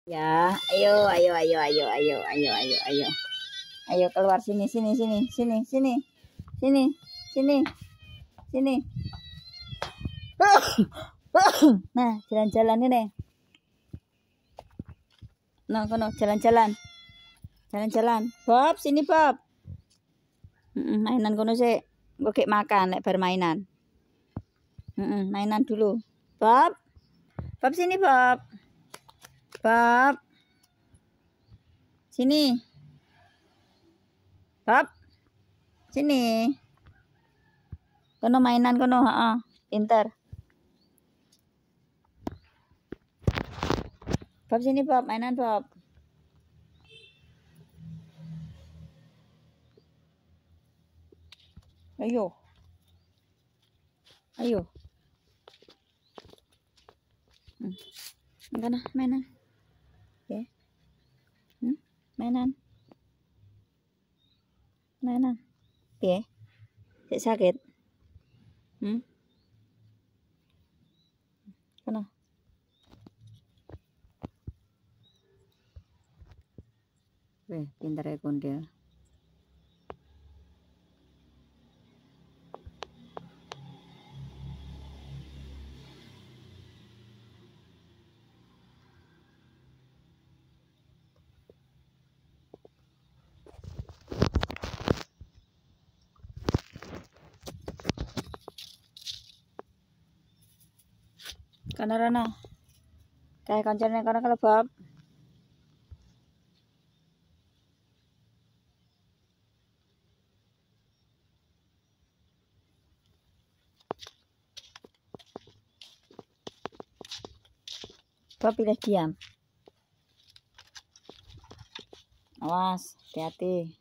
Ya, ayo, ayo, ayo, ayo, ayo, ayo, ayo, ayo. Ayo keluar sini, sini, sini, sini, sini, sini, sini, sini. Nah, jalan-jalan ini. Nah, kono jalan-jalan. Jalan-jalan. Bob, sini Bob. Mainan kono sih. Gue kayak makan, nek bermainan. Mainan dulu. Bob. Bob sini Bob. Bob. Sini. Bob. Sini. Kono mainan kono, heeh. Pinter. Bob sini Bob, mainan Bob. Ayo. Ayo. Mana mainan? Ya. Mainan. Mainan. Ya. Sakit. Kono. Weh, pintar ya kondil. Karena Rana kayak koncernya karena kalau Bob. Bob pilih diam. Awas, hati-hati.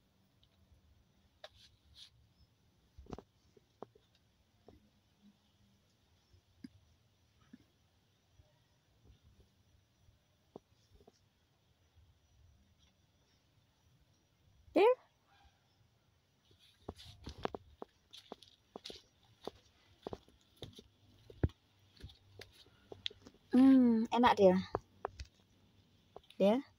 Deal. Enak dia. Dia.